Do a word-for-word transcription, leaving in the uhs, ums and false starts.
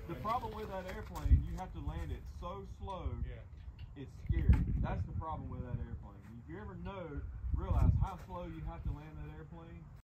The problem with that airplane, you have to land it so slow. Yeah. It's scary. That's the problem with that airplane. If you ever know, realize how slow you have to land that airplane,